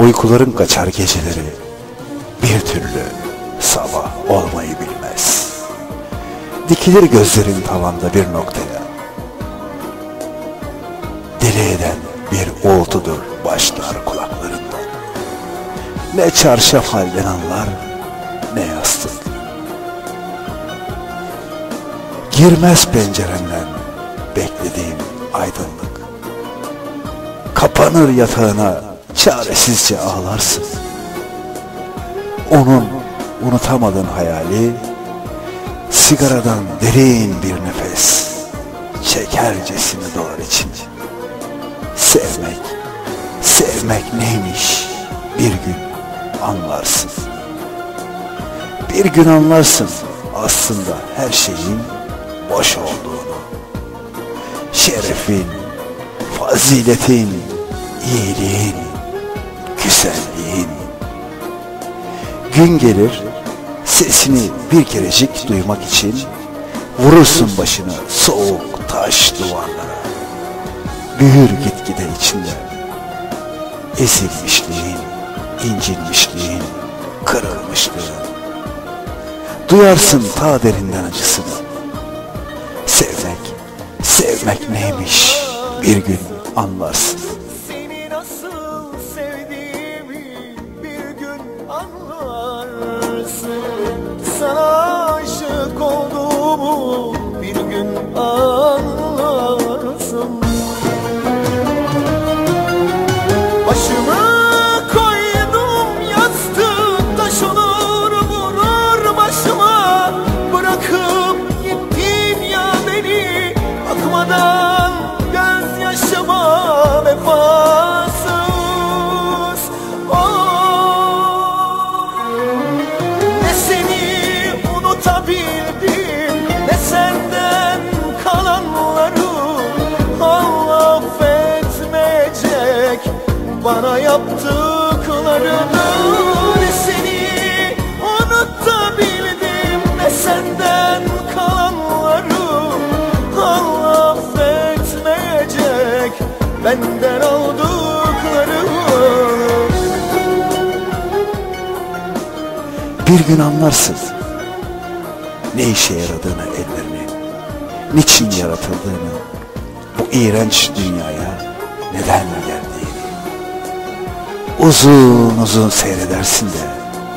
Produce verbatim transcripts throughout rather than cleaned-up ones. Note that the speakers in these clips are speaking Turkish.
Uykuların kaçar geceleri, bir türlü sabah olmayı bilmez. Dikilir gözlerin tavanda bir noktaya, deli eden bir uğultudur başlar kulaklarında. Ne çarşaf halden anlar, ne yastık. Girmez pencerenden beklediğim aydınlık. Kapanır yatağına, çaresizce ağlarsın. Onun unutamadığın hayali, sigaradan derin bir nefes çekercesine dolar için. Sevmek, sevmek neymiş bir gün anlarsın. Bir gün anlarsın aslında her şeyin boş olduğunu. Şerefin, faziletin, iyiliğin, güzelliğin. Gün gelir, sesini bir kerecik duymak için vurursun başını soğuk taş duvarlara. Büyür gitgide içinde ezilmişliğin, incinmişliğin, kırılmışlığın. Duyarsın ta derinden acısını. Sevmek, sevmek neymiş bir gün anlarsın. Seni nasıl sevdiğimi bir gün anlarsın. Sana aşık olduğumu bir gün anlarsın. Başımı koydum yastık, taş olur vurur başıma. Bırakıp gittin ya beni, bakmadan gözyaşıma vefasız. Oh, ne seni unutabildim, ne senden kalanları. Allah affetmeyecek bana yaptıklarını. Ne seni unutabildim, ne senden kalanları. Allah affetmeyecek benden aldıklarını. Bir gün anlarsın ne işe yaradığını ellerini, niçin yaratıldığını, bu iğrenç dünyaya neden geldiğini. Uzun uzun seyredersin de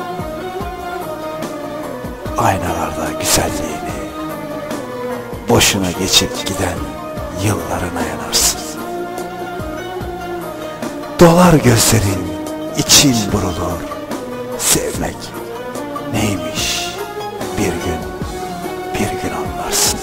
aynalarda güzelliğini, boşuna geçip giden yıllarına yanarsın. Dolar gözlerin, için burulur. Sevmek neymiş bir gün, bir gün anlarsın.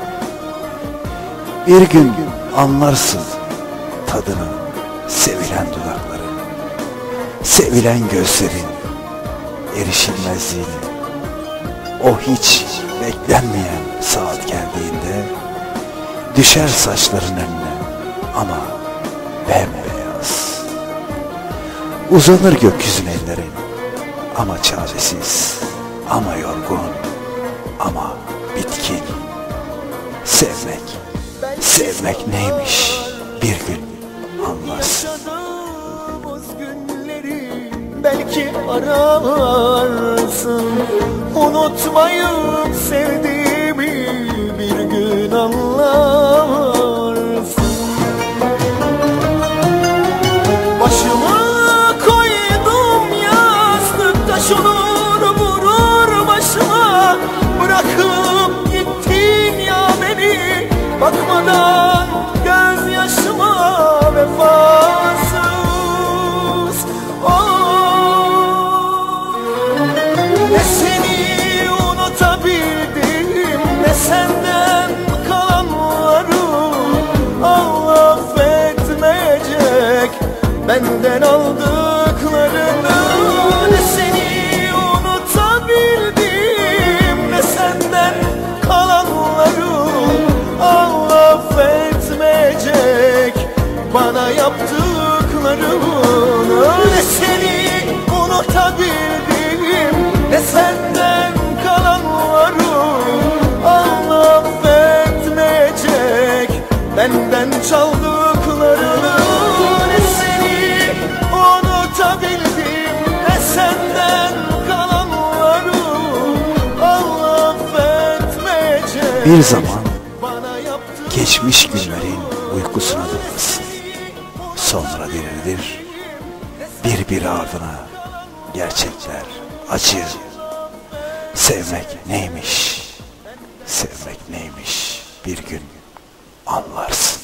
Bir gün anlarsın tadını, sevilen dudakların, sevilen gözlerin erişilmezliğini. O hiç beklenmeyen saat geldiğinde düşer saçların önüne ama bembeyaz. Uzanır gökyüzüne ellerin ama çaresiz, ama yorgun, ama bitkin. Sevmek, sevmek neymiş bir gün anlarsın. Yaşadığımız günleri belki ararsın. Unutmayıp sevdiğimi bir gün anlarsın. Başımı koydum yastık, taş olur vurur başıma. Bırakıp gittin ya beni, bakmadan gözyaşıma vefasız. Oh, ne seni unutabildim, ne senden kalanları. Allah affetmeyecek benden aldıklarını. Ne seni unutabildim, ne senden kalanları. Allah affetmeyecek bana yaptıklarını. Ne seni unutabildim, ne senden kalanları. Allah affetmeyecek benden çaldıklarını. Ne seni unutabildim, Bir zaman geçmiş günlerin uykusuna dalırsın. Sonra dirilir bir bir ardına gerçekler acı. Sevmek neymiş, sevmek neymiş bir gün anlarsın.